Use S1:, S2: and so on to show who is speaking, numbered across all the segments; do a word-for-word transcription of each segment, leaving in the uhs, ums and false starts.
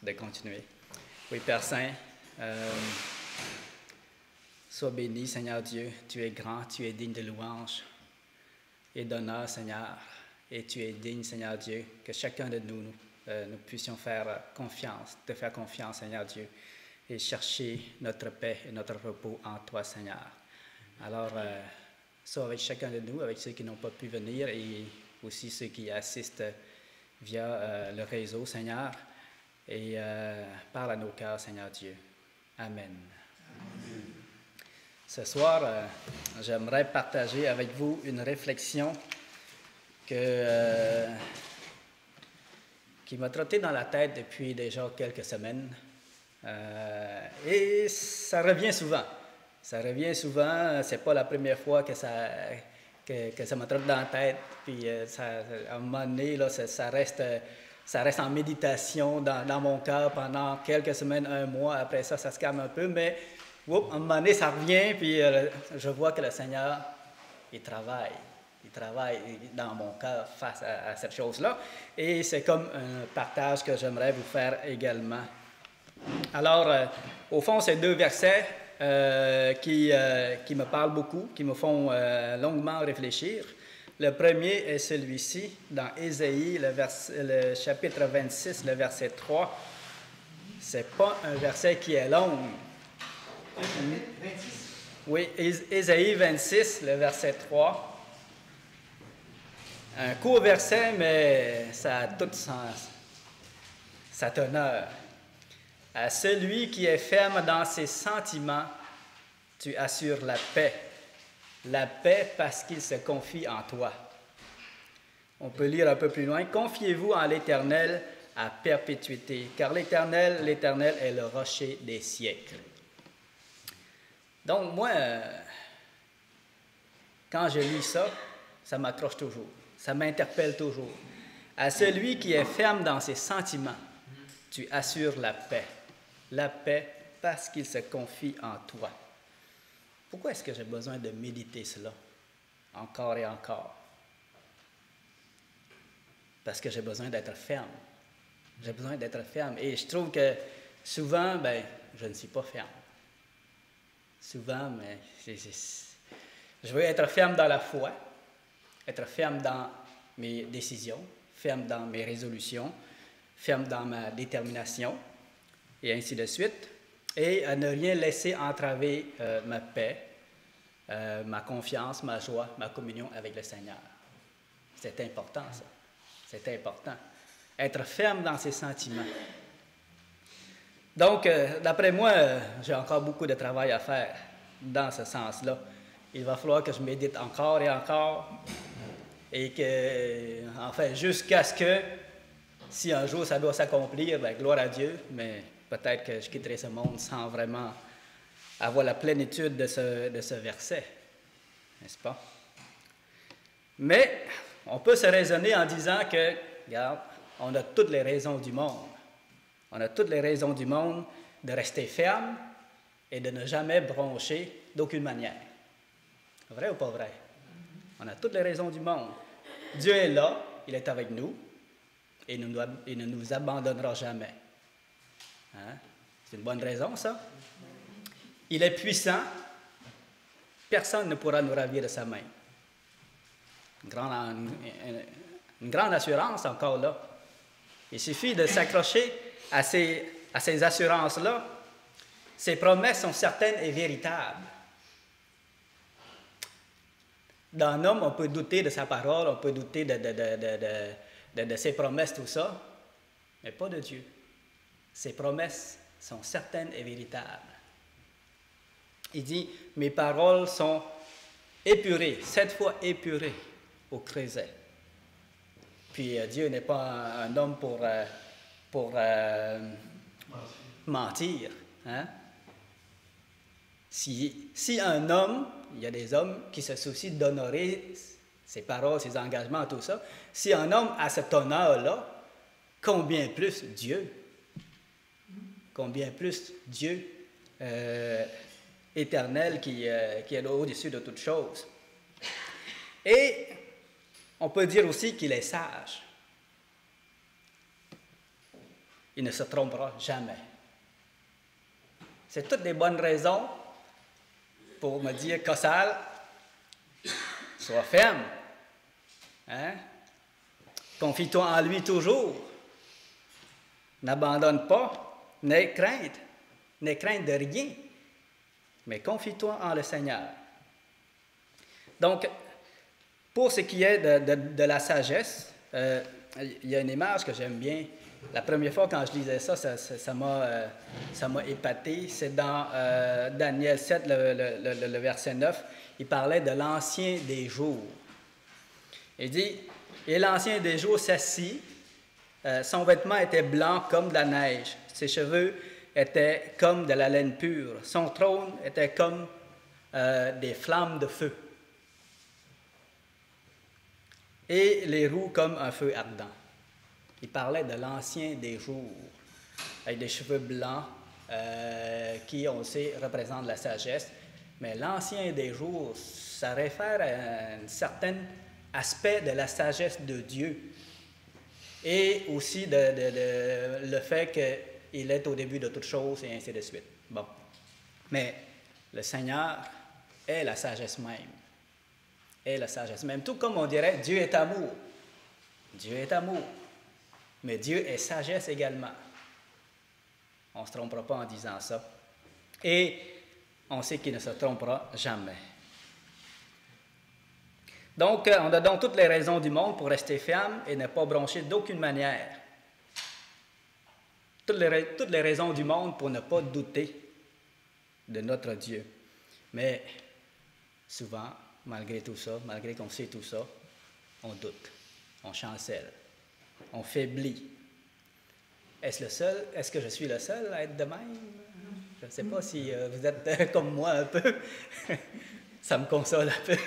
S1: de continuer. Oui, Père Saint, euh, sois béni, Seigneur Dieu. Tu es grand, tu es digne de louange et d'honneur, Seigneur. Et tu es digne, Seigneur Dieu, que chacun de nous, nous, euh, nous puissions faire confiance, te faire confiance, Seigneur Dieu, et chercher notre paix et notre repos en toi, Seigneur. Alors, euh, sois avec chacun de nous, avec ceux qui n'ont pas pu venir et aussi ceux qui assistent via euh, le réseau, Seigneur, et euh, parle à nos cœurs, Seigneur Dieu. Amen. Amen. Ce soir, euh, j'aimerais partager avec vous une réflexion que, euh, qui m'a trotté dans la tête depuis déjà quelques semaines. Euh, et ça revient souvent. Ça revient souvent. C'est pas la première fois que ça, que, que ça me trotte dans la tête. Puis euh, ça, à un moment donné, là, ça, ça, reste, ça reste en méditation dans, dans mon cœur pendant quelques semaines, un mois. Après ça, ça se calme un peu. Mais whoop, à un moment donné, ça revient. Puis euh, je vois que le Seigneur, il travaille. Il travaille dans mon cœur face à, à cette chose-là. Et c'est comme un partage que j'aimerais vous faire également. Alors, euh, au fond, c'est deux versets euh, qui, euh, qui me parlent beaucoup, qui me font euh, longuement réfléchir. Le premier est celui-ci, dans Ésaïe, le, vers, le chapitre vingt-six, le verset trois. Ce n'est pas un verset qui est long.
S2: vingt-six.
S1: Oui, Ésaïe vingt-six, le verset trois. Un court verset, mais ça a tout sens, sa teneur. À celui qui est ferme dans ses sentiments, tu assures la paix. La paix parce qu'il se confie en toi. On peut lire un peu plus loin. Confiez-vous en l'Éternel à perpétuité, car l'Éternel, l'Éternel est le rocher des siècles. Donc moi, quand je lis ça, ça m'accroche toujours. Ça m'interpelle toujours. À celui qui est ferme dans ses sentiments, tu assures la paix. La paix parce qu'il se confie en toi. Pourquoi est-ce que j'ai besoin de méditer cela encore et encore? Parce que j'ai besoin d'être ferme. J'ai besoin d'être ferme. Et je trouve que souvent, ben, je ne suis pas ferme. Souvent, mais c'est, c'est, je veux être ferme dans la foi, être ferme dans mes décisions, ferme dans mes résolutions, ferme dans ma détermination, et ainsi de suite, et à ne rien laisser entraver euh, ma paix, euh, ma confiance, ma joie, ma communion avec le Seigneur. C'est important, ça. C'est important. Être ferme dans ses sentiments. Donc, euh, d'après moi, euh, j'ai encore beaucoup de travail à faire dans ce sens-là. Il va falloir que je médite encore et encore, et que, enfin, jusqu'à ce que, si un jour ça doit s'accomplir, bien, gloire à Dieu, mais peut-être que je quitterai ce monde sans vraiment avoir la plénitude de ce, de ce verset, n'est-ce pas? Mais on peut se raisonner en disant que, regarde, on a toutes les raisons du monde. On a toutes les raisons du monde de rester ferme et de ne jamais broncher d'aucune manière. Vrai ou pas vrai? On a toutes les raisons du monde. Dieu est là, il est avec nous, et il ne nous abandonnera jamais. Hein? C'est une bonne raison, ça. Il est puissant. Personne ne pourra nous ravir de sa main. Une grande, une, une grande assurance encore là. Il suffit de s'accrocher à ces, à ces assurances-là. Ses promesses sont certaines et véritables. D'un homme, on peut douter de sa parole, on peut douter de, de, de, de, de, de, de ses promesses, tout ça, mais pas de Dieu. Ses promesses sont certaines et véritables. Il dit, mes paroles sont épurées, sept fois épurées au creuset. Puis euh, Dieu n'est pas un, un homme pour, euh, pour euh, mentir. Hein? Si, si un homme, il y a des hommes qui se soucient d'honorer ses paroles, ses engagements, tout ça. Si un homme a cet honneur-là, combien plus Dieu? Combien plus Dieu euh, éternel qui, euh, qui est au-dessus de toutes choses. Et on peut dire aussi qu'il est sage. il ne se trompera jamais. C'est toutes des bonnes raisons pour me dire, Cossal, sois ferme. Hein? Confie-toi en lui toujours. N'abandonne pas, n'aie crainte. N'aie crainte de rien. Mais confie-toi en le Seigneur. Donc, pour ce qui est de, de, de la sagesse, euh, il y a une image que j'aime bien. La première fois quand je lisais ça, ça, ça, ça m'a euh, ça m'a épaté. C'est dans euh, Daniel sept, le, le, le, le verset neuf. Il parlait de l'ancien des jours. Il dit, « Et l'ancien des jours s'assit, euh, son vêtement était blanc comme de la neige, ses cheveux étaient comme de la laine pure, son trône était comme euh, des flammes de feu, et les roues comme un feu ardent. » Il parlait de l'ancien des jours, avec des cheveux blancs, euh, qui, on le sait, représentent la sagesse. Mais l'ancien des jours, ça réfère à un certain aspect de la sagesse de Dieu. Et aussi de, de, de, le fait qu'il est au début de toutes choses, et ainsi de suite. Bon. Mais le Seigneur est la sagesse même. Est la sagesse même. Tout comme on dirait, Dieu est amour. Dieu est amour. Mais Dieu est sagesse également. On ne se trompera pas en disant ça. Et on sait qu'il ne se trompera jamais. Donc, on a donc toutes les raisons du monde pour rester ferme et ne pas broncher d'aucune manière. Toutes les, toutes les raisons du monde pour ne pas douter de notre Dieu. Mais souvent, malgré tout ça, malgré qu'on sait tout ça, on doute, on chancelle, on faiblit. Est-ce le seul? Est-ce que je suis le seul à être de même? Je ne sais pas si euh, vous êtes euh, comme moi un peu. Ça me console un peu.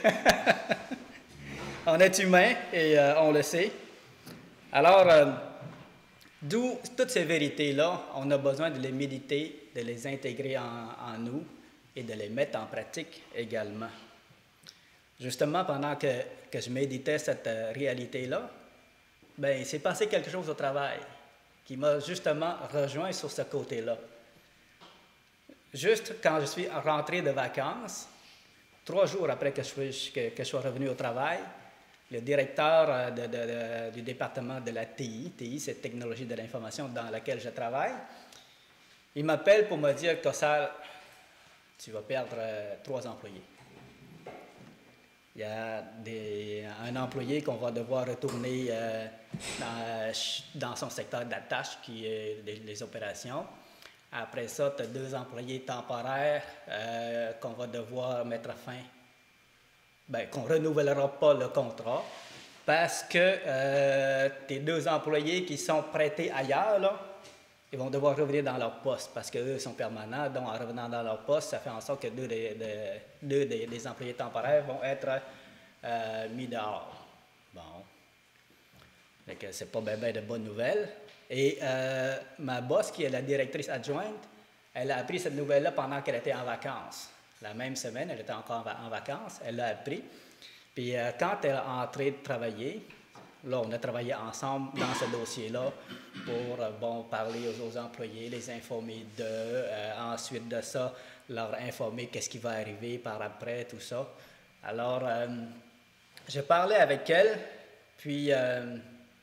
S1: On est humain et euh, on le sait. Alors, euh, d'où toutes ces vérités-là, on a besoin de les méditer, de les intégrer en, en nous et de les mettre en pratique également. Justement, pendant que, que je méditais cette euh, réalité-là, ben, il s'est passé quelque chose au travail qui m'a justement rejoint sur ce côté-là. Juste quand je suis rentré de vacances, trois jours après que je, suis, que, que je sois revenu au travail, le directeur de, de, de, du département de la T I, T I, c'est Technologie de l'information dans laquelle je travaille, il m'appelle pour me dire, Cossal, tu vas perdre euh, trois employés. Il y a des, un employé qu'on va devoir retourner euh, dans, dans son secteur d'attache, qui est les, les opérations. Après ça, tu as deux employés temporaires euh, qu'on va devoir mettre fin. Bien, qu'on ne renouvellera pas le contrat parce que euh, tes deux employés qui sont prêtés ailleurs, là, ils vont devoir revenir dans leur poste parce qu'eux sont permanents. Donc, en revenant dans leur poste, ça fait en sorte que deux des, des, deux des, des employés temporaires vont être euh, mis dehors. Bon. Ce n'est pas bien, bien de bonnes nouvelles. Et euh, ma boss, qui est la directrice adjointe, elle a appris cette nouvelle-là pendant qu'elle était en vacances. La même semaine, elle était encore en vacances, elle l'a appris. Puis euh, quand elle est entrée de travailler, là, on a travaillé ensemble dans ce dossier-là pour, euh, bon, parler aux, aux employés, les informer d'eux, euh, ensuite de ça, leur informer qu'est-ce qui va arriver par après, tout ça. Alors, euh, je parlais avec elle, puis euh,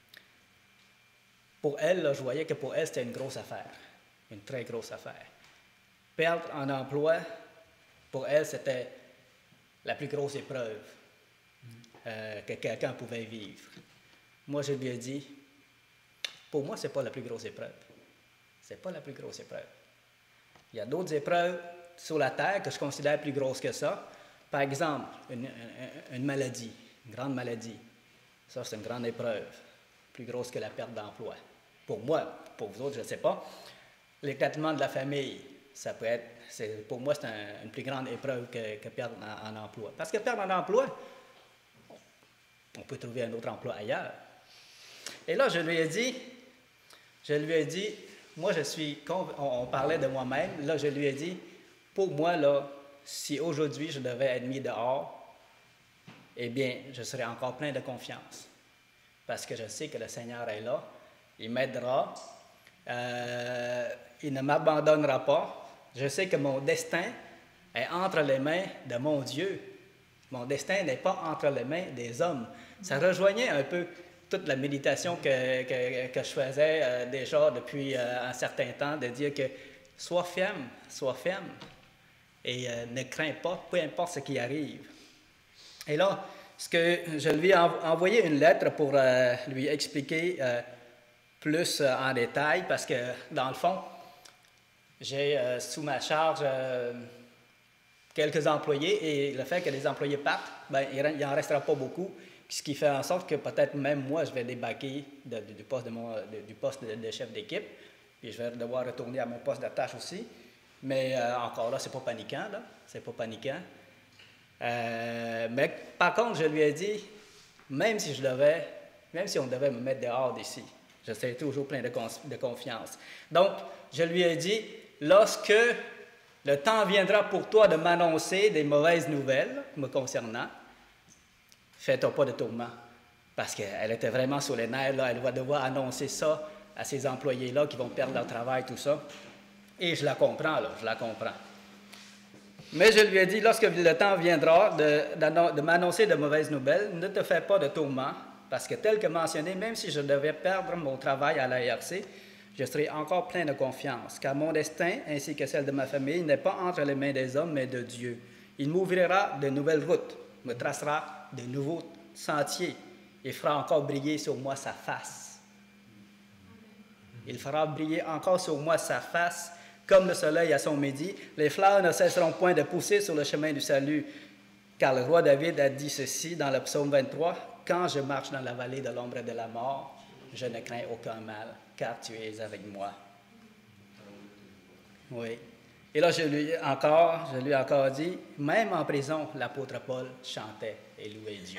S1: pour elle, là, je voyais que pour elle, c'était une grosse affaire, une très grosse affaire. Perdre un emploi, pour elle, c'était la plus grosse épreuve euh, que quelqu'un pouvait vivre. Moi, je lui ai dit, pour moi, ce n'est pas la plus grosse épreuve. Ce n'est pas la plus grosse épreuve. Il y a d'autres épreuves sur la Terre que je considère plus grosses que ça. Par exemple, une, une, une maladie, une grande maladie. Ça, c'est une grande épreuve, plus grosse que la perte d'emploi. Pour moi, pour vous autres, je ne sais pas. L'éclatement de la famille, ça peut être, c'est, pour moi, c'est un, une plus grande épreuve que, que perdre en, en emploi. Parce que perdre en emploi, on peut trouver un autre emploi ailleurs. Et là, je lui ai dit, je lui ai dit, moi, je suis, on, on parlait de moi-même, là, je lui ai dit, pour moi, là, si aujourd'hui je devais être mis dehors, eh bien, je serais encore plein de confiance. Parce que je sais que le Seigneur est là, il m'aidera, Euh, il ne m'abandonnera pas. Je sais que mon destin est entre les mains de mon Dieu. Mon destin n'est pas entre les mains des hommes. Ça rejoignait un peu toute la méditation que, que, que je faisais euh, déjà depuis euh, un certain temps, de dire que sois ferme, sois ferme et euh, ne crains pas, peu importe ce qui arrive. Et là, ce que je lui ai envoyé une lettre pour euh, lui expliquer euh, plus euh, en détail, parce que dans le fond, j'ai euh, sous ma charge euh, quelques employés, et le fait que les employés partent, ben, il n'en restera pas beaucoup, ce qui fait en sorte que peut-être même moi, je vais débarquer de, de, du poste, de, mon, de, du poste de, de chef d'équipe, puis je vais devoir retourner à mon poste de tâche aussi. Mais euh, encore là, c'est pas paniquant, là, c'est pas paniquant. Euh, mais par contre, je lui ai dit, même si je devais, même si on devait me mettre dehors d'ici, je serais toujours plein de, de confiance. Donc, je lui ai dit, lorsque le temps viendra pour toi de m'annoncer des mauvaises nouvelles me concernant, fais-toi pas de tourment. Parce qu'elle était vraiment sur les nerfs, là. Elle va devoir annoncer ça à ses employés-là qui vont perdre leur travail, tout ça. Et je la comprends, là, je la comprends. Mais je lui ai dit, lorsque le temps viendra de, de, de m'annoncer de mauvaises nouvelles, ne te fais pas de tourment, parce que tel que mentionné, même si je devais perdre mon travail à l'A R C, je serai encore plein de confiance, car mon destin, ainsi que celle de ma famille, n'est pas entre les mains des hommes, mais de Dieu. Il m'ouvrira de nouvelles routes, me tracera de nouveaux sentiers, et fera encore briller sur moi sa face. Il fera briller encore sur moi sa face, comme le soleil à son midi. Les fleurs ne cesseront point de pousser sur le chemin du salut, car le roi David a dit ceci dans le psaume vingt-trois, « Quand je marche dans la vallée de l'ombre de la mort, je ne crains aucun mal, car tu es avec moi. » Oui. Et là, je lui, encore, je lui ai encore dit, même en prison, l'apôtre Paul chantait et louait Dieu.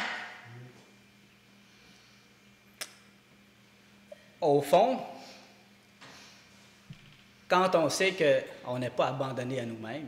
S1: Au fond, quand on sait qu'on n'est pas abandonné à nous-mêmes,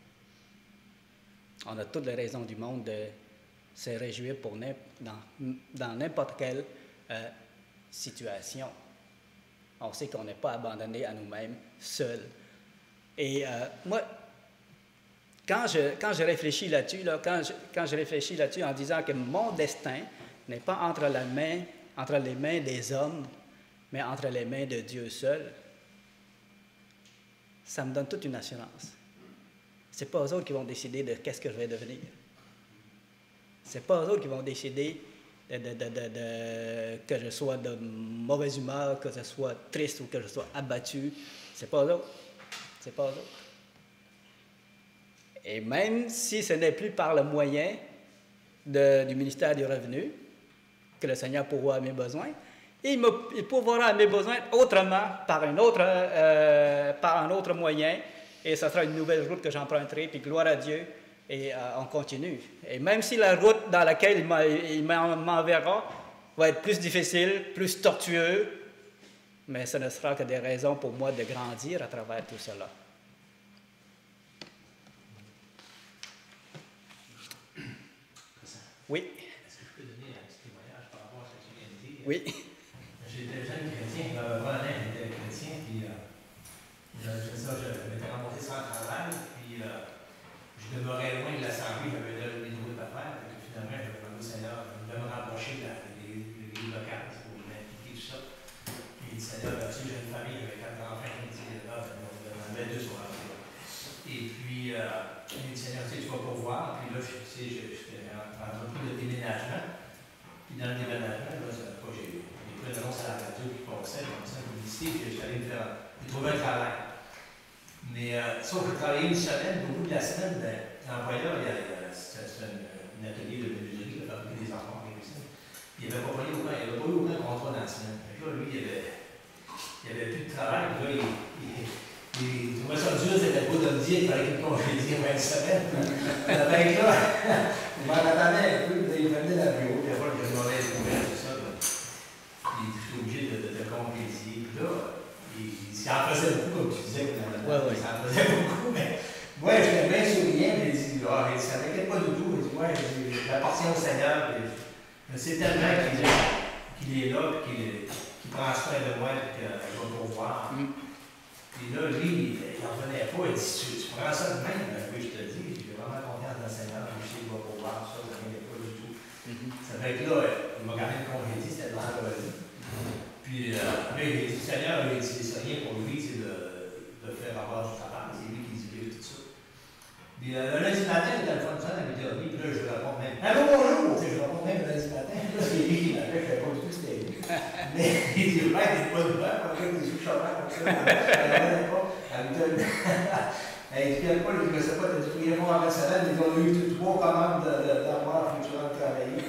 S1: on a toutes les raisons du monde de se réjouir pour dans, dans n'importe quelle euh, situation. On sait qu'on n'est pas abandonné à nous-mêmes, seuls. Et euh, moi, quand je, quand je réfléchis là-dessus, là, quand, je, quand je réfléchis là-dessus en disant que mon destin n'est pas entre, la main, entre les mains des hommes, mais entre les mains de Dieu seul, ça me donne toute une assurance. Ce n'est pas eux autres qui vont décider de qu'est-ce que je vais devenir. Ce n'est pas eux autres qui vont décider de, de, de, de, de, que je sois de mauvaise humeur, que je sois triste ou que je sois abattu. Ce n'est pas eux autres. C'est pas eux autres. Et même si ce n'est plus par le moyen de, du ministère du Revenu que le Seigneur pourvoit à mes besoins, il, me, il pourvoira à mes besoins autrement, par, une autre, euh, par un autre moyen, et ce sera une nouvelle route que j'emprunterai, puis gloire à Dieu, et euh, on continue. Et même si la route dans laquelle il m'enverra va être plus difficile, plus tortueuse, mais ce ne sera que des raisons pour moi de grandir à travers tout cela. Oui.
S2: Est-ce que je peux donner un petit témoignage par rapport à ce que tu viens de dire?
S1: Oui.
S2: J'étais jeune chrétien, ma maman était chrétien, puis euh, je, ça, je m'étais remonté sans travail, puis euh, je demeurais loin de l'Assemblée, j'avais là des routes à faire, et puis finalement, je demandé au Seigneur de me rapprocher de l'église locale pour m'impliquer, tout ça. Puis le Seigneur, là, tu sais, j'ai une famille, j'avais quatre enfants, il me dit, là, on avait deux sur la route. Et puis, euh, il me dit, Seigneur, tu sais, tu vas pas voir, puis là, tu sais, j'étais en entreprise de déménagement. Puis dans le déménagement, là, j'ai pris une annonce à la radio qui passait, comme ça, une publicité, puis j'étais allé me faire trouver un travail. Mais euh, sauf que j'ai travaillé une semaine, au bout de la semaine, ben, l'employeur, c'était un atelier de menuiserie, de fabriquer des enfants, et tout ça. Il n'avait pas pris aucun, il avait pas eu aucun contrat dans la semaine. Fait que là, lui, il avait, il avait plus de travail, puis là, il, il, il trouvait ça dur, c'était beau de me dire qu'il fallait qu'il me congédie en une semaine. Avec là, je m'en attendais un peu, il venait dans le bureau, puis après, je demandais des nouvelles, tout ça. Il était obligé de, de, de congédier. Puis là, il, il en faisait beaucoup, comme tu disais, ouais, ouais. Il en faisait beaucoup, mais moi, je l'ai bien souriant, mais il dit, ah, ça ne m'inquiète pas du tout. Il dit, ouais, j'appartiens au Seigneur, puis je sais tellement qu'il est, qu'il est là, puis qu'il prend soin de moi et que je vais pouvoir. Mm. Puis là, lui, il n'en revenait pas. Il dit, tu, tu prends ça de même? Ben, oui, je te dis, j'ai vraiment confiance dans le Seigneur. Je sais qu'il va pouvoir ça, ça ne vient pas du tout. Mm-hmm. Ça fait que là, il m'a quand même congédié, c'était le vendredi. Puis, euh, mais il dit, Seigneur, il dit, c'est rien pour lui, c'est de, de faire avoir du travail. C'est lui qui dit tout ça. Puis, euh, le lundi matin, il téléphone ça à huit heures trente, puis là, je réponds même. Allô, bonjour! Je réponds même le lundi matin. Là, c'est lui qui m'appelle, je ne sais pas du tout c'était lui. Mais il dit, ouais, il n'est pas de voix, parce que des yeux chauffants comme ça. Elle ne pas. Elle me donne. Elle dit, Pierre Paul, je ne sais pas, tu as dû prier pour un restaurant, ils ont eu trois commandes d'armoire pour que tu rentres travailler.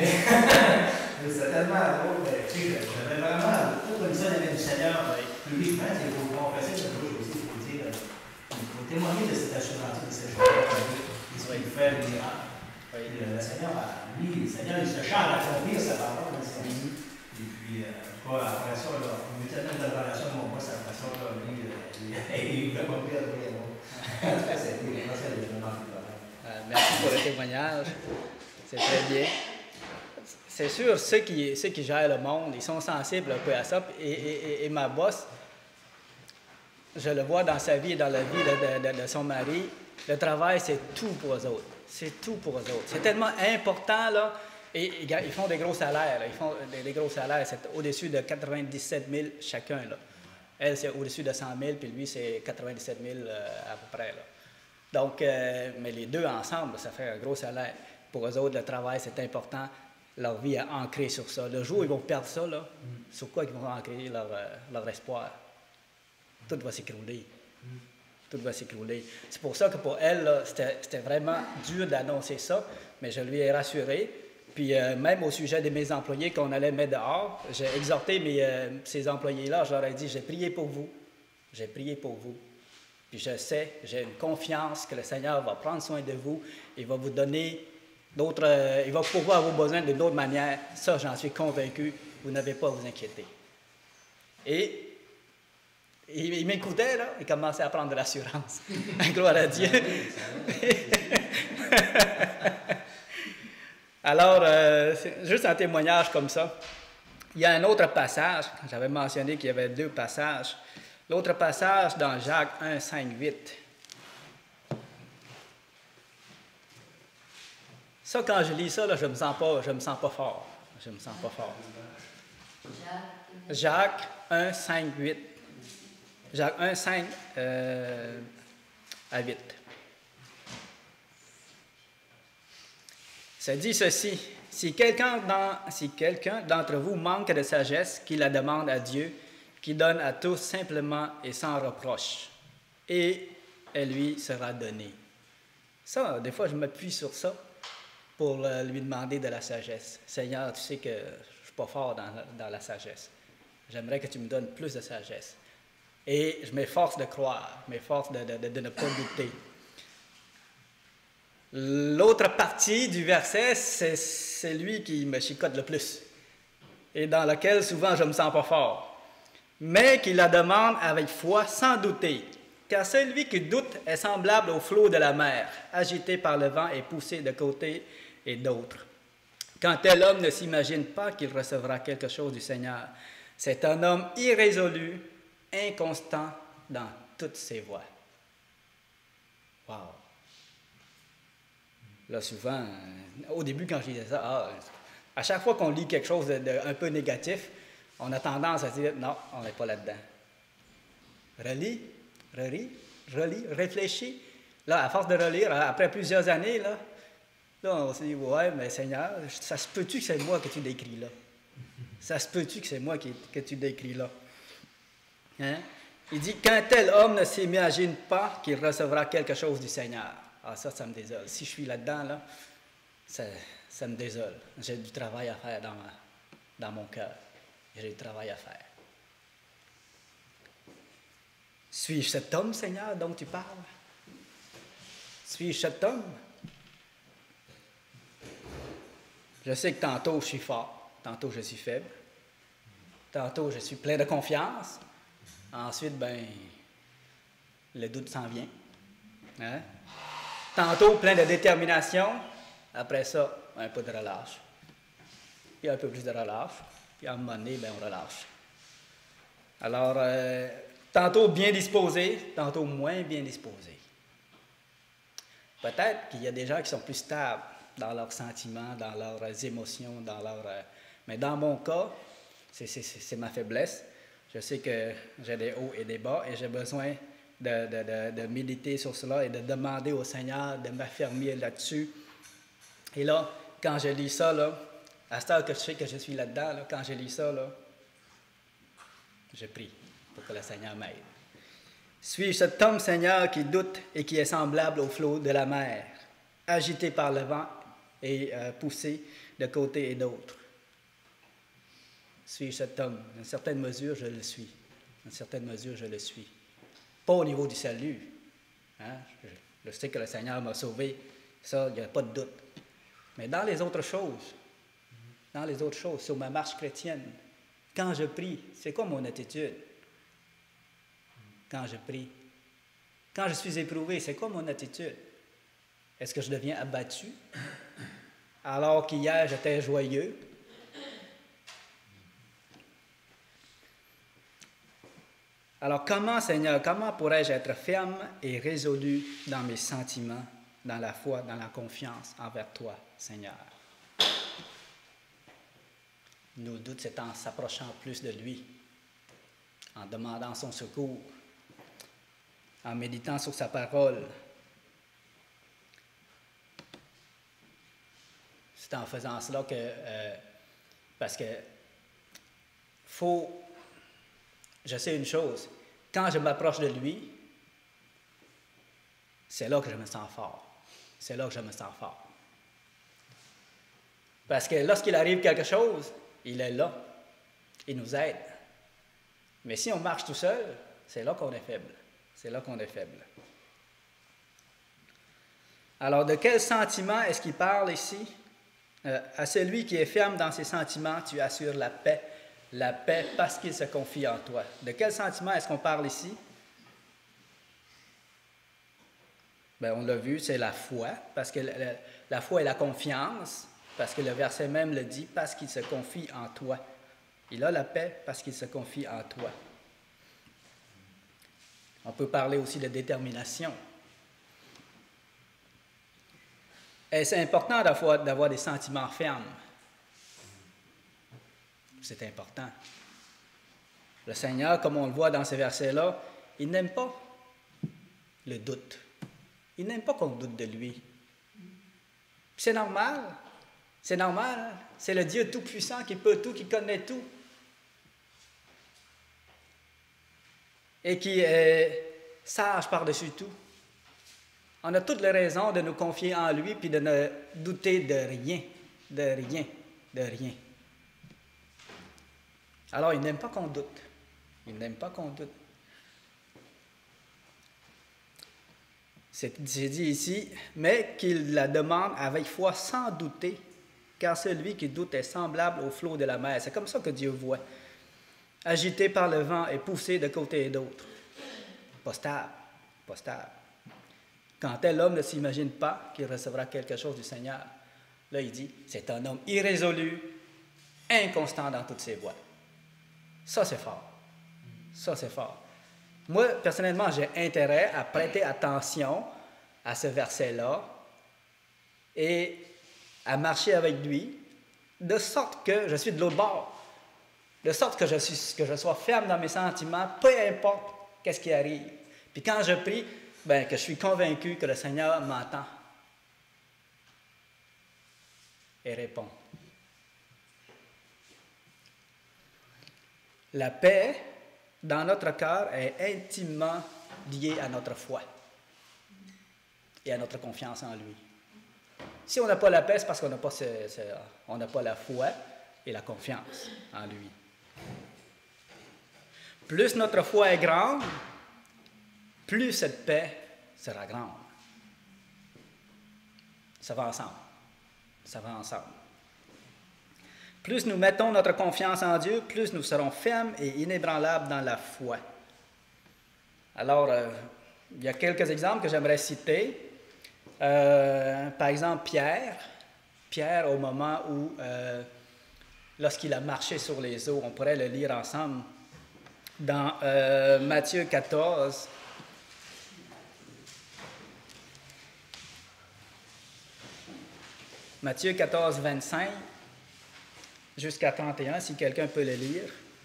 S2: Mais c'est tellement drôle, mais tu sais, j'avais vraiment tout comme ça, il y avait du Seigneur. Puis, je pense qu'il faut confesser, mais moi, je aussi, il faut dire, il faut témoigner de cette assurance, de cette chose-là, il faut faire le miracle. Le Seigneur, lui, le Seigneur, il se charge à accomplir sa parole. Et puis, euh, après ça, là, on était tellement de relation avec mon boss, après ça, là, lui, il voulait pas perdre rien. C'était vraiment ça, les gens
S1: euh, Merci pour le témoignage. C'est très bien. C'est sûr, ceux qui, ceux qui gèrent le monde, ils sont sensibles un peu à ça. Et, et, et ma boss, je le vois dans sa vie et dans la vie de, de, de, de son mari, le travail, c'est tout pour eux autres. C'est tout pour eux autres. C'est tellement important, là. Et, et ils font des gros salaires. Là. Ils font des, des gros salaires. C'est au-dessus de quatre-vingt-dix-sept mille chacun, là. Elle, c'est au-dessus de cent mille, puis lui, c'est quatre-vingt-dix-sept mille euh, à peu près, là. Donc, euh, mais les deux ensemble, ça fait un gros salaire. Pour eux autres, le travail, c'est important. Leur vie est ancrée sur ça. Le jour où ils vont perdre ça, là, mm. sur quoi ils vont ancrer leur, euh, leur espoir? Tout va s'écrouler. Mm. Tout va s'écrouler. C'est pour ça que pour elle, c'était vraiment dur d'annoncer ça, mais je lui ai rassuré. Puis euh, même au sujet de mes employés qu'on allait mettre dehors, j'ai exhorté mes, euh, ces employés-là, je leur ai dit, j'ai prié pour vous. J'ai prié pour vous. Puis je sais, j'ai une confiance que le Seigneur va prendre soin de vous, il va vous donner d'autres, euh, il va pouvoir vos besoins d'une autre manière. Ça, j'en suis convaincu, vous n'avez pas à vous inquiéter. Et il, il m'écoutait, là, il commençait à prendre de l'assurance. Gloire à Dieu. Alors, euh, c'est juste un témoignage comme ça. Il y a un autre passage, j'avais mentionné qu'il y avait deux passages. L'autre passage dans Jacques un, cinq, huit. Ça, quand je lis ça, là, je ne me sens pas, je me sens pas fort. Je me sens pas fort. Jacques un, cinq, huit. Jacques un, cinq euh, à huit. Ça dit ceci, si quelqu'un si quelqu'un d'entre vous manque de sagesse, qu'il la demande à Dieu, qui donne à tous simplement et sans reproche, et elle lui sera donnée. Ça, des fois, je m'appuie sur ça pour lui demander de la sagesse. Seigneur, tu sais que je ne suis pas fort dans, dans la sagesse. J'aimerais que tu me donnes plus de sagesse. Et je m'efforce de croire, je m'efforce de, de, de ne pas douter. L'autre partie du verset, c'est celui qui me chicote le plus et dans lequel souvent je ne me sens pas fort, mais qui la demande avec foi sans douter, car celui qui doute est semblable au flot de la mer, agité par le vent et poussé de côté et d'autre. Quand tel homme ne s'imagine pas qu'il recevra quelque chose du Seigneur, c'est un homme irrésolu, inconstant dans toutes ses voies. Wow! Là, souvent, au début, quand je disais ça, ah, à chaque fois qu'on lit quelque chose de, de, un peu négatif, on a tendance à dire, non, on n'est pas là-dedans. Relis, relis, relis, réfléchis. Là, à force de relire, après plusieurs années, là, là on se dit, ouais, mais Seigneur, ça se peut-tu que c'est moi que tu décris là? Ça se peut-tu que c'est moi qui, que tu décris là? Hein? Il dit, qu'un tel homme ne s'imagine pas qu'il recevra quelque chose du Seigneur. Ah, ça, ça me désole. Si je suis là-dedans, là, ça, ça me désole. J'ai du travail à faire dans, ma, dans mon cœur. J'ai du travail à faire. Suis-je cet homme, Seigneur, dont tu parles? Suis-je cet homme? Je sais que tantôt, je suis fort. Tantôt, je suis faible. Tantôt, je suis plein de confiance. Ensuite, ben, le doute s'en vient. Hein? Tantôt, plein de détermination. Après ça, un peu de relâche. Puis un peu plus de relâche. Puis à un moment donné, ben, on relâche. Alors, euh, tantôt bien disposé, tantôt moins bien disposé. Peut-être qu'il y a des gens qui sont plus stables dans leurs sentiments, dans leurs émotions, dans leurs... Euh, mais dans mon cas, c'est ma faiblesse. Je sais que j'ai des hauts et des bas et j'ai besoin de, de, de, de méditer sur cela et de demander au Seigneur de m'affirmer là-dessus. Et là, quand je lis ça, là, à cette heure que je sais que je suis là-dedans, là, quand je lis ça, là, je prie pour que le Seigneur m'aide. Suis-je cet homme, Seigneur, qui doute et qui est semblable au flot de la mer, agité par le vent et euh, poussé de côté et d'autre? Suis-je cet homme? Dans une certaine mesure, je le suis. Dans une certaine mesure, je le suis. Pas au niveau du salut. Hein? Je, je sais que le Seigneur m'a sauvé. Ça, il n'y a pas de doute. Mais dans les autres choses, dans les autres choses, sur ma marche chrétienne, quand je prie, c'est quoi mon attitude? Quand je prie. Quand je suis éprouvé, c'est quoi mon attitude? Est-ce que je deviens abattu? Alors qu'hier, j'étais joyeux? Alors comment, Seigneur, comment pourrais-je être ferme et résolu dans mes sentiments, dans la foi, dans la confiance envers toi, Seigneur? Nos doutes, c'est en s'approchant plus de lui, en demandant son secours, en méditant sur sa parole. C'est en faisant cela que, euh, parce que, faut, je sais une chose, quand je m'approche de lui, c'est là que je me sens fort. C'est là que je me sens fort. Parce que lorsqu'il arrive quelque chose, il est là. Il nous aide. Mais si on marche tout seul, c'est là qu'on est faible. C'est là qu'on est faible. Alors, de quel sentiment est-ce qu'il parle ici? Euh, à celui qui est ferme dans ses sentiments, tu assures la paix. La paix parce qu'il se confie en toi. De quel sentiment est-ce qu'on parle ici? Bien, on l'a vu, c'est la foi, parce que la, la foi est la confiance, parce que le verset même le dit, parce qu'il se confie en toi. Il a la paix parce qu'il se confie en toi. On peut parler aussi de détermination. Est-ce important d'avoir, d'avoir des sentiments fermes? C'est important. Le Seigneur, comme on le voit dans ces versets-là, il n'aime pas le doute. Il n'aime pas qu'on doute de lui. C'est normal. C'est normal. C'est le Dieu tout-puissant qui peut tout, qui connaît tout. Et qui est sage par-dessus tout. On a toutes les raisons de nous confier en lui puis de ne douter de rien, de rien, de rien. Alors, il n'aime pas qu'on doute. Il n'aime pas qu'on doute. C'est dit ici, mais qu'il la demande avec foi sans douter, car celui qui doute est semblable au flot de la mer. C'est comme ça que Dieu voit. Agité par le vent et poussé de côté et d'autre. Pas stable, pas stable. Quand tel homme ne s'imagine pas qu'il recevra quelque chose du Seigneur, là il dit, c'est un homme irrésolu, inconstant dans toutes ses voies. Ça c'est fort. Ça c'est fort. Moi, personnellement, j'ai intérêt à prêter attention à ce verset-là et à marcher avec lui, de sorte que je suis de l'autre bord, de sorte que je, suis, que je sois ferme dans mes sentiments, peu importe qu'est-ce qui arrive. Puis quand je prie, ben, que je suis convaincu que le Seigneur m'entend et répond. La paix dans notre cœur est intimement liée à notre foi et à notre confiance en lui. Si on n'a pas la paix, c'est parce qu'on n'a pas, ce, ce, on n'a pas la foi et la confiance en lui. Plus notre foi est grande, plus cette paix sera grande. Ça va ensemble. Ça va ensemble. Plus nous mettons notre confiance en Dieu, plus nous serons fermes et inébranlables dans la foi. Alors, euh, il y a quelques exemples que j'aimerais citer. Euh, par exemple, Pierre. Pierre, au moment où, euh, lorsqu'il a marché sur les eaux, on pourrait le lire ensemble. dans euh, Matthieu quatorze. Matthieu quatorze, vingt-cinq jusqu'à trente et un, si quelqu'un peut le lire.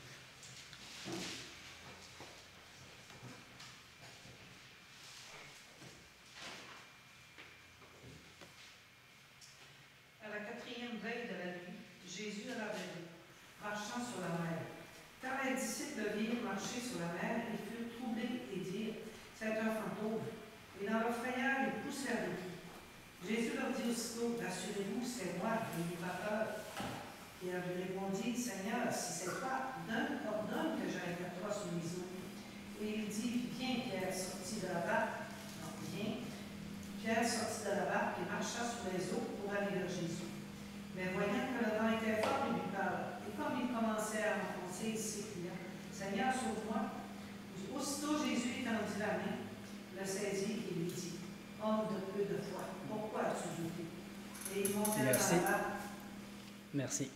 S3: À la quatrième veille de la nuit, Jésus alla vers eux, marchant sur la mer. Quand les disciples virent marcher sur la mer, ils furent troublés et dirent, c'est un fantôme. Et dans leur frayeur, ils poussèrent le cri. Jésus leur dit aussitôt, rassurez-vous, c'est moi, n'ayez pas peur. Et elle lui répondit, Seigneur, si c'est toi, donne, ordonne que j'aille vers toi sur les eaux. Et il dit, viens, Pierre, sorti de la barque. Non, viens. Pierre sortit de la barque et marcha sur les eaux pour aller vers Jésus. Mais voyant que le vent était fort, il eut peur. Et comme il commençait à enfoncer, il s'écria, Seigneur, sauve-moi. Aussitôt Jésus étendit la main, le saisit et lui dit, homme de peu de foi, pourquoi as-tu douté? Et ils montèrent dans la barque.
S1: Merci.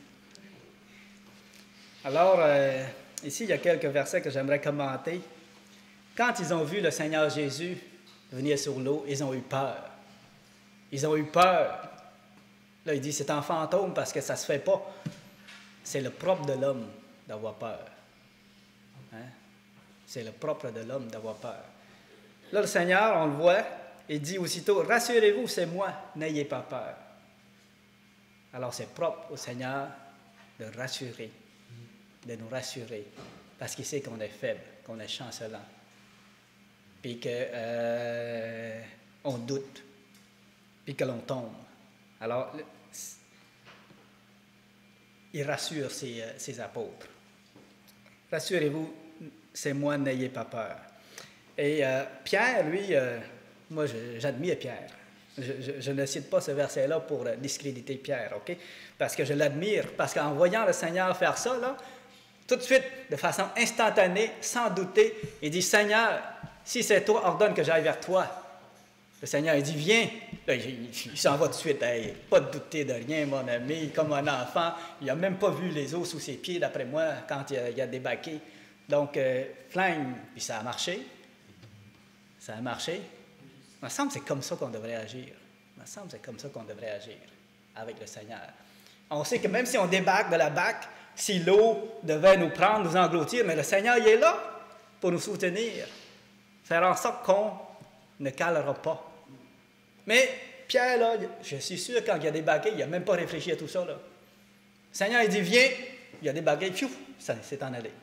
S1: Alors, euh, ici, il y a quelques versets que j'aimerais commenter. Quand ils ont vu le Seigneur Jésus venir sur l'eau, ils ont eu peur. Ils ont eu peur. Là, il dit, c'est un fantôme parce que ça ne se fait pas. C'est le propre de l'homme d'avoir peur. Hein? C'est le propre de l'homme d'avoir peur. Là, le Seigneur, on le voit, il dit aussitôt, rassurez-vous, c'est moi, n'ayez pas peur. Alors, c'est propre au Seigneur de rassurer, de nous rassurer, parce qu'il sait qu'on est faible, qu'on est chancelant, puis qu'on euh, doute, puis que l'on tombe. Alors, il rassure ses, ses apôtres. Rassurez-vous, c'est moi, n'ayez pas peur. Et euh, Pierre, lui, euh, moi, j'admire Pierre. Je, je, je ne cite pas ce verset-là pour discréditer Pierre, OK? Parce que je l'admire, parce qu'en voyant le Seigneur faire ça, là, tout de suite, de façon instantanée, sans douter, il dit, Seigneur, si c'est toi, ordonne que j'aille vers toi. Le Seigneur, il dit, viens. Là, il, il s'en va tout de suite. Hey, pas de douter de rien, mon ami, comme un enfant. Il n'a même pas vu les eaux sous ses pieds, d'après moi, quand il a, il a débarqué. Donc, euh, flingue, puis ça a marché. Ça a marché. Il me semble que c'est comme ça qu'on devrait agir. Il me semble que c'est comme ça qu'on devrait agir avec le Seigneur. On sait que même si on débarque de la barque, si l'eau devait nous prendre, nous engloutir, mais le Seigneur, il est là pour nous soutenir. Faire en sorte qu'on ne calera pas. Mais Pierre, là, je suis sûr, quand il a débarqué, il n'a même pas réfléchi à tout ça. Là. Le Seigneur, il dit, viens. Il a débarqué, pfiou, ça s'est en allé.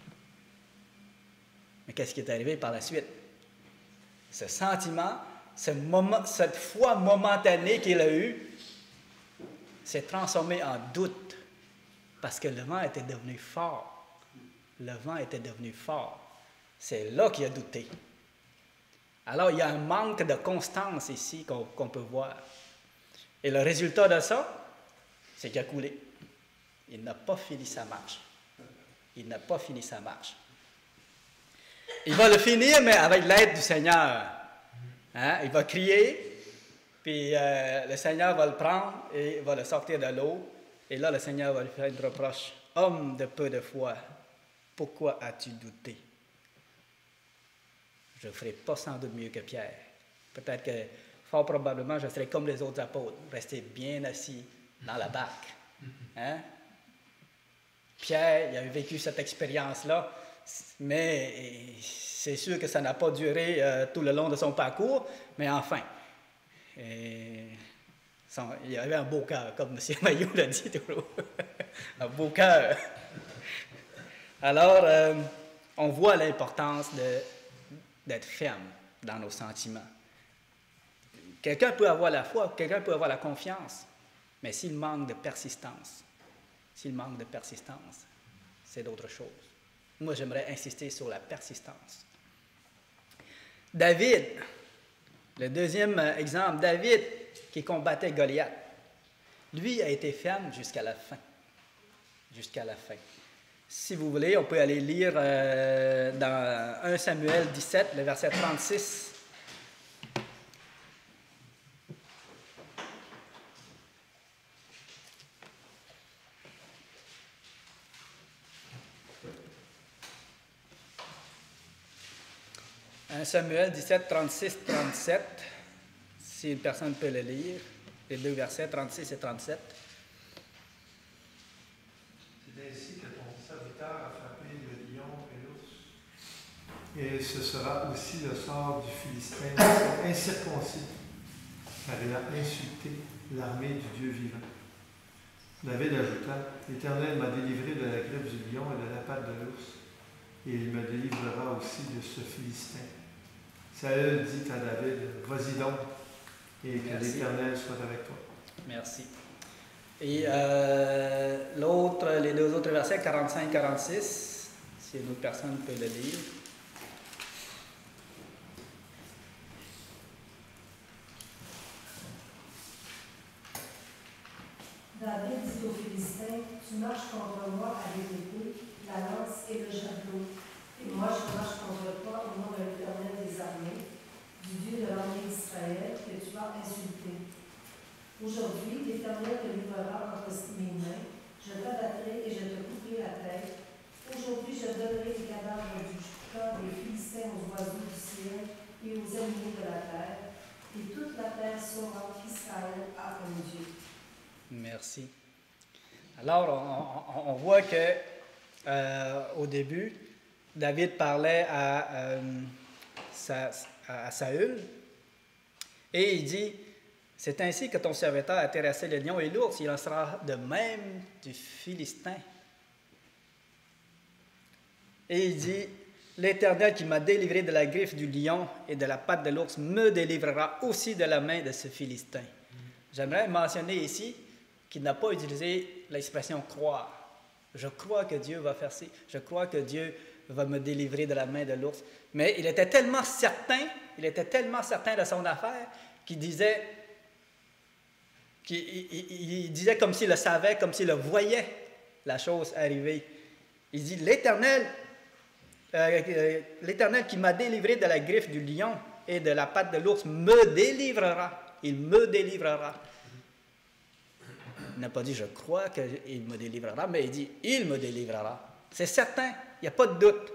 S1: Mais qu'est-ce qui est arrivé par la suite? Ce sentiment, ce moment, cette foi momentanée qu'il a eue, s'est transformé en doute parce que le vent était devenu fort. Le vent était devenu fort. C'est là qu'il a douté. Alors, il y a un manque de constance ici qu'on qu'on peut voir. Et le résultat de ça, c'est qu'il a coulé. Il n'a pas fini sa marche. Il n'a pas fini sa marche. Il va le finir, mais avec l'aide du Seigneur. Hein? Il va crier, puis euh, le Seigneur va le prendre et va le sortir de l'eau. Et là, le Seigneur va lui faire une reproche. « Homme de peu de foi, pourquoi as-tu douté? » Je ne ferai pas sans doute mieux que Pierre. Peut-être que, fort probablement, je serai comme les autres apôtres, resté bien assis dans la barque. Hein? Pierre, il a vécu cette expérience-là, mais c'est sûr que ça n'a pas duré euh, tout le long de son parcours, mais enfin, et son, il avait un beau cœur, comme M. Maillot l'a dit toujours, un beau cœur. Alors, euh, on voit l'importance de, d'être ferme dans nos sentiments. Quelqu'un peut avoir la foi, quelqu'un peut avoir la confiance, mais s'il manque de persistance, s'il manque de persistance, c'est d'autres choses. Moi, j'aimerais insister sur la persistance. David, le deuxième exemple, David qui combattait Goliath, lui a été ferme jusqu'à la fin. Jusqu'à la fin. Si vous voulez, on peut aller lire euh, dans premier Samuel dix-sept, le verset trente-six. un Samuel dix-sept, trente-six, trente-sept, si une personne peut le lire, les deux versets, trente-six et trente-sept.
S4: C'est ainsi que ton serviteur a frappé le lion et l'ours. Et ce sera aussi le sort du Philistin incirconcis, car il a insulté l'armée du Dieu vivant. David ajouta, l'Éternel m'a délivré de la griffe du lion et de la patte de l'ours, et il me délivrera aussi de ce Philistin. Saül dit à David, vas-y donc, et que
S1: Merci.
S4: l'Éternel soit avec toi.
S1: Merci. Et euh, l'autre, les deux autres versets, quarante-cinq quarante-six, si une autre personne peut le lire.
S5: David dit aux Philistins, tu marches contre moi avec l'épée, la lance et le javelot, et moi je marche contre toi au nom de l'Éternel des armées, du Dieu de l'armée d'Israël, que tu as insulté. Aujourd'hui, l'Éternel te livrera entre mes mains, je t'abattrai et je te couperai la tête. Aujourd'hui, je donnerai les cadavres du corps des Philistins aux oiseaux du ciel et aux animaux de la terre, et toute la terre saura qu'Israël a un Dieu.
S1: Merci. Alors, on, on, on voit que euh, au début, David parlait à, euh, sa, à Saül et il dit, c'est ainsi que ton serviteur a terrassé le lion et l'ours, il en sera de même du Philistin. Et il dit, l'Éternel qui m'a délivré de la griffe du lion et de la patte de l'ours me délivrera aussi de la main de ce Philistin. J'aimerais mentionner ici qu'il n'a pas utilisé l'expression croire. Je crois que Dieu va faire ci, je crois que Dieu va me délivrer de la main de l'ours. Mais il était tellement certain, il était tellement certain de son affaire qu'il disait, qu'il il, il, il disait comme s'il le savait, comme s'il le voyait, la chose arriver. Il dit, l'Éternel, euh, l'Éternel qui m'a délivré de la griffe du lion et de la patte de l'ours me délivrera. Il me délivrera. Il n'a pas dit « je crois qu'il me délivrera », mais il dit « il me délivrera ». C'est certain, il n'y a pas de doute.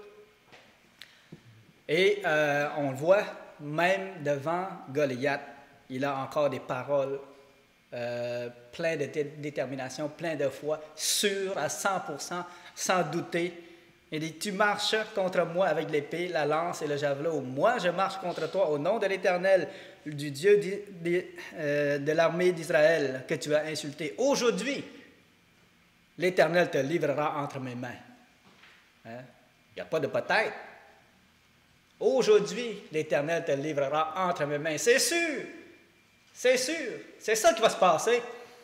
S1: Et euh, on le voit, même devant Goliath, il a encore des paroles euh, pleines de détermination, pleines de foi, sûres à cent pour cent, sans douter. Il dit « tu marches contre moi avec l'épée, la lance et le javelot. Moi, je marche contre toi au nom de l'Éternel, du Dieu de, de, euh, de l'armée d'Israël que tu as insulté. Aujourd'hui, l'Éternel te livrera entre mes mains. Hein? Il n'y a pas de peut-être. Aujourd'hui, l'Éternel te livrera entre mes mains. C'est sûr. C'est sûr. C'est ça qui va se passer.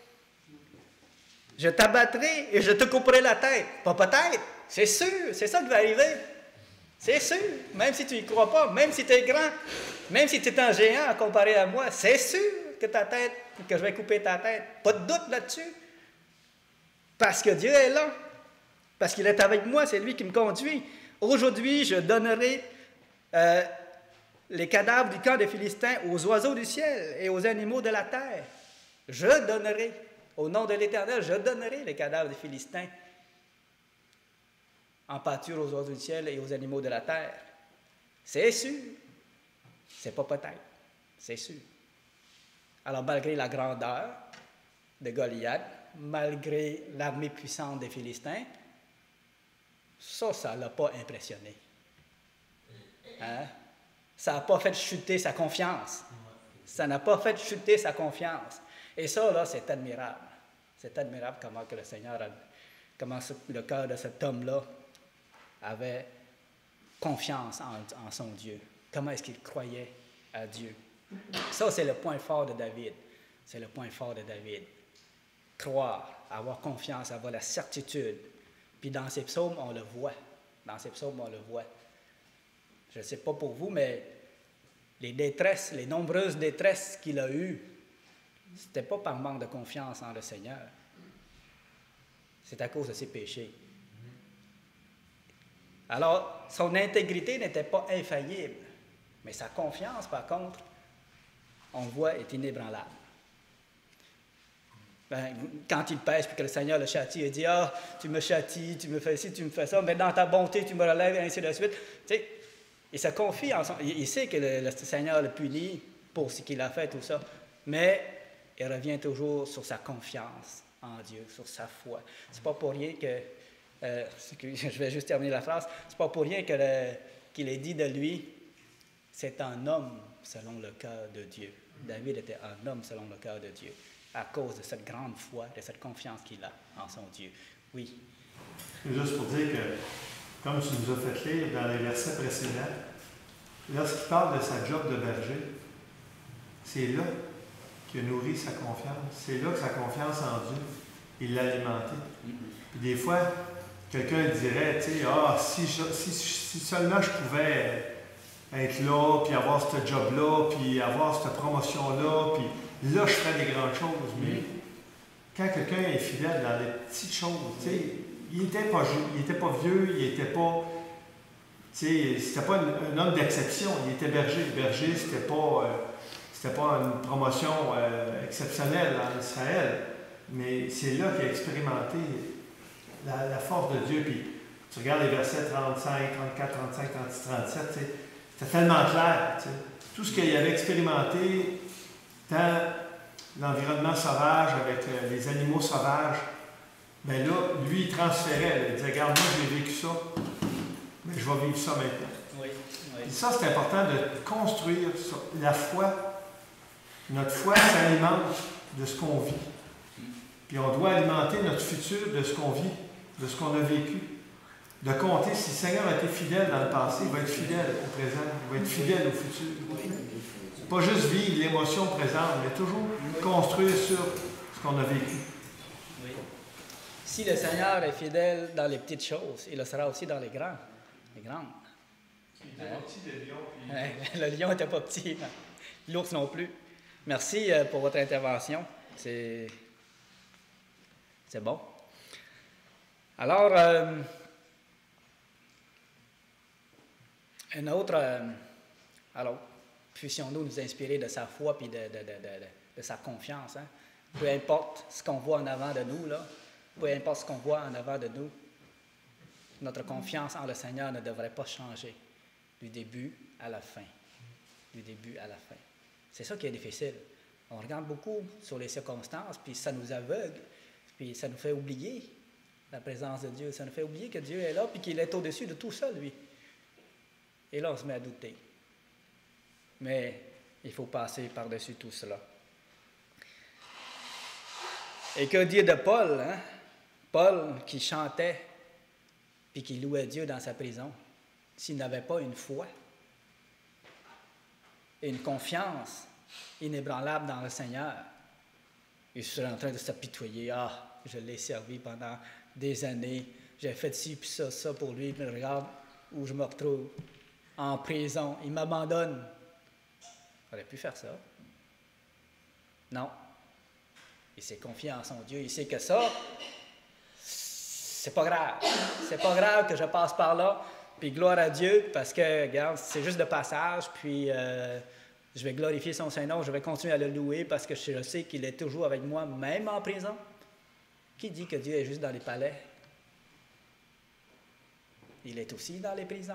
S1: Je t'abattrai et je te couperai la tête. Pas peut-être. C'est sûr. C'est ça qui va arriver. C'est sûr. Même si tu n'y crois pas, même si tu es grand, même si tu es un géant comparé à moi, c'est sûr que ta tête, que je vais couper ta tête. Pas de doute là-dessus. Parce que Dieu est là. Parce qu'il est avec moi, c'est lui qui me conduit. Aujourd'hui, je donnerai euh, les cadavres du camp des Philistins aux oiseaux du ciel et aux animaux de la terre. Je donnerai, au nom de l'Éternel, je donnerai les cadavres des Philistins en pâture aux oiseaux du ciel et aux animaux de la terre. C'est sûr. C'est pas peut-être. C'est sûr. Alors, malgré la grandeur de Goliath, malgré l'armée puissante des Philistins, ça, ça ne l'a pas impressionné. Hein? Ça n'a pas fait chuter sa confiance. Ça n'a pas fait chuter sa confiance. Et ça, là, c'est admirable. C'est admirable comment que le Seigneur, a, comment le cœur de cet homme-là avait confiance en, en son Dieu. Comment est-ce qu'il croyait à Dieu. Ça, c'est le point fort de David. C'est le point fort de David. Croire, avoir confiance, avoir la certitude. Puis dans ces psaumes, on le voit. Dans ces psaumes, on le voit. Je ne sais pas pour vous, mais les détresses, les nombreuses détresses qu'il a eues, ce n'était pas par manque de confiance en le Seigneur. C'est à cause de ses péchés. Alors, son intégrité n'était pas infaillible, mais sa confiance, par contre, on le voit, est inébranlable. Ben, quand il pêche, puis que le Seigneur le châtie, il dit « Ah, tu me châties, tu me fais ci, tu me fais ça, mais dans ta bonté, tu me relèves, et ainsi de suite. » Tu sais, Il se confie en son... Il, il sait que le, le Seigneur le punit pour ce qu'il a fait, tout ça. Mais il revient toujours sur sa confiance en Dieu, sur sa foi. C'est pas pour rien que... Euh, je vais juste terminer la phrase. C'est pas pour rien que le, qu'il est dit de lui, c'est un homme selon le cœur de Dieu. David était un homme selon le cœur de Dieu, à cause de cette grande foi, de cette confiance qu'il a en son Dieu. Oui.
S4: Juste pour dire que, comme tu nous as fait lire dans les versets précédents, lorsqu'il parle de sa job de berger, c'est là qu'il a nourri sa confiance. C'est là que sa confiance en Dieu, il l'a alimentée. Puis des fois, quelqu'un dirait, tu sais, ah, si, je, si, si seulement je pouvais être là, puis avoir ce job-là, puis avoir cette promotion-là, puis là, je ferais des grandes choses. Mais quand quelqu'un est fidèle dans les petites choses, tu sais, il n'était pas, il était pas vieux, il n'était pas, tu sais, c'était pas un, un homme d'exception, il était berger. Berger, c'était pas, euh, c'était pas une promotion euh, exceptionnelle en Israël, mais c'est là qu'il a expérimenté la, la force de Dieu. Puis tu regardes les versets trente-cinq, trente-quatre, trente-cinq, trente-six, trente-sept, tu sais, c'était tellement clair, tu sais. Tout ce qu'il avait expérimenté dans l'environnement sauvage, avec euh, les animaux sauvages, bien là, lui, il transférait. Il disait, regarde, moi, j'ai vécu ça, mais je vais vivre ça maintenant.
S1: Oui, oui.
S4: Et ça, c'est important de construire ça. La foi. Notre foi s'alimente de ce qu'on vit. Puis on doit alimenter notre futur de ce qu'on vit, de ce qu'on a vécu. De compter, si le Seigneur a été fidèle dans le passé, il va être fidèle au présent, il va être fidèle au futur. Pas juste vivre l'émotion présente, mais toujours construire sur ce qu'on a vécu.
S1: Oui. Si le Seigneur est fidèle dans les petites choses, il le sera aussi dans les grands, les grandes.
S4: Il était pas petit, le lion. Puis...
S1: Ouais, le lion n'était pas petit, l'ours non plus. Merci pour votre intervention. C'est, c'est bon. Alors, euh, un autre... Euh, alors, puissions-nous nous inspirer de sa foi et de, de, de, de, de sa confiance. Hein? Peu importe ce qu'on voit en avant de nous, là, peu importe ce qu'on voit en avant de nous, notre confiance en le Seigneur ne devrait pas changer du début à la fin. Du début à la fin. C'est ça qui est difficile. On regarde beaucoup sur les circonstances, puis ça nous aveugle, puis ça nous fait oublier la présence de Dieu. Ça nous fait oublier que Dieu est là, puis qu'il est au-dessus de tout ça, lui. Et là, on se met à douter. Mais il faut passer par-dessus tout cela. Et que dire de Paul, hein? Paul qui chantait, puis qui louait Dieu dans sa prison, s'il n'avait pas une foi et une confiance inébranlable dans le Seigneur, il serait en train de s'apitoyer. Ah, je l'ai servi pendant des années, j'ai fait ci puis ça, ça pour lui, puis regarde où je me retrouve, en prison, il m'abandonne. Il aurait pu faire ça. Non. Il s'est confié en son Dieu, il sait que ça, c'est pas grave. C'est pas grave que je passe par là, puis gloire à Dieu, parce que, regarde, c'est juste de passage, puis euh, je vais glorifier son Saint-Nom, je vais continuer à le louer, parce que je sais qu'il est toujours avec moi, même en prison. Qui dit que Dieu est juste dans les palais? Il est aussi dans les prisons.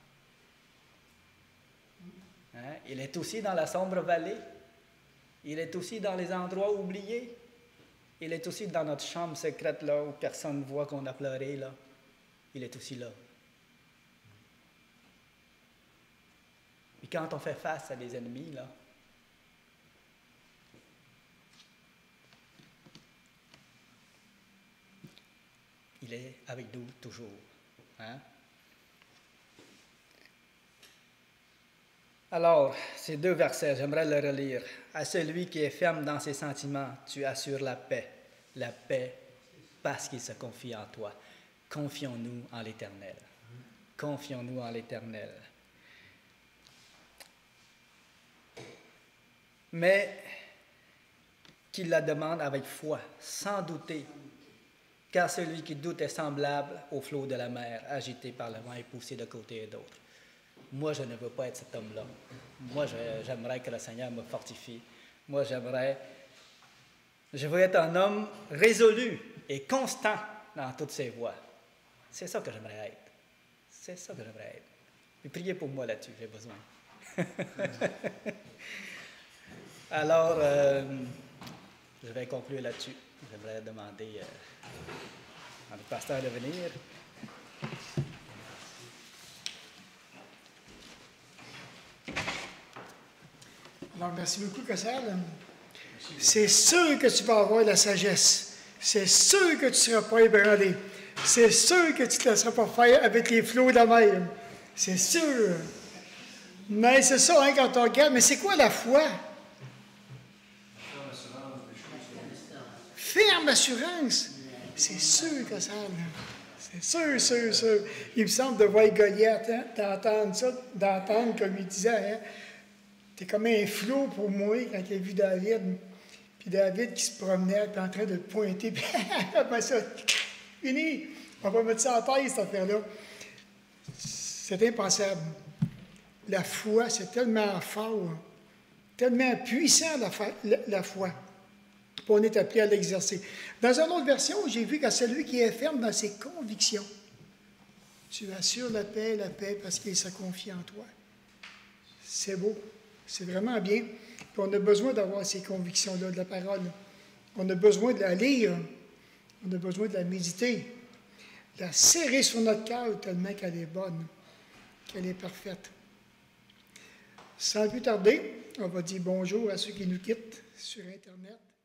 S1: Hein? Il est aussi dans la sombre vallée. Il est aussi dans les endroits oubliés. Il est aussi dans notre chambre secrète, là, où personne ne voit qu'on a pleuré, là. Il est aussi là. Et quand on fait face à des ennemis, là, il est avec nous toujours. Hein? Alors, ces deux versets, j'aimerais les relire. À celui qui est ferme dans ses sentiments, tu assures la paix. La paix parce qu'il se confie en toi. Confions-nous en l'Éternel. Confions-nous en l'Éternel. Mais qu'il la demande avec foi, sans douter. Car celui qui doute est semblable au flot de la mer, agité par le vent et poussé de côté et d'autre. Moi, je ne veux pas être cet homme-là. Moi, je, j'aimerais que le Seigneur me fortifie. Moi, j'aimerais... Je veux être un homme résolu et constant dans toutes ses voies. C'est ça que j'aimerais être. C'est ça que j'aimerais être. Puis priez pour moi là-dessus, j'ai besoin. Alors, euh, je vais conclure là-dessus. J'aimerais demander euh, à notre pasteur de venir.
S6: Alors, merci beaucoup, Cossal. C'est sûr que tu vas avoir la sagesse. C'est sûr que tu ne seras pas ébranlé. C'est sûr que tu ne te laisseras pas faire avec les flots de la mer. C'est sûr. Mais c'est ça, hein, quand on regarde. Mais c'est quoi la foi? Ferme assurance. C'est sûr, Cossal. C'est sûr, sûr, sûr. Il me semble de voir Goliath, hein, d'entendre ça, d'entendre comme il disait, hein. T'es comme un flot pour moi quand il a vu David. Puis David qui se promenait, puis en train de le pointer, puis après ça, fini. On va mettre ça en tête, cette affaire-là. C'est impensable. La foi, c'est tellement fort, tellement puissant, la, fa- la, la foi. Puis on est appelé à l'exercer. Dans une autre version, j'ai vu que celui qui est ferme dans ses convictions, tu assures la paix, la paix, parce qu'il se confie en toi. C'est beau. C'est vraiment bien. Puis on a besoin d'avoir ces convictions-là de la parole. On a besoin de la lire. On a besoin de la méditer. La serrer sur notre cœur tellement qu'elle est bonne, qu'elle est parfaite. Sans plus tarder, on va dire bonjour à ceux qui nous quittent sur Internet.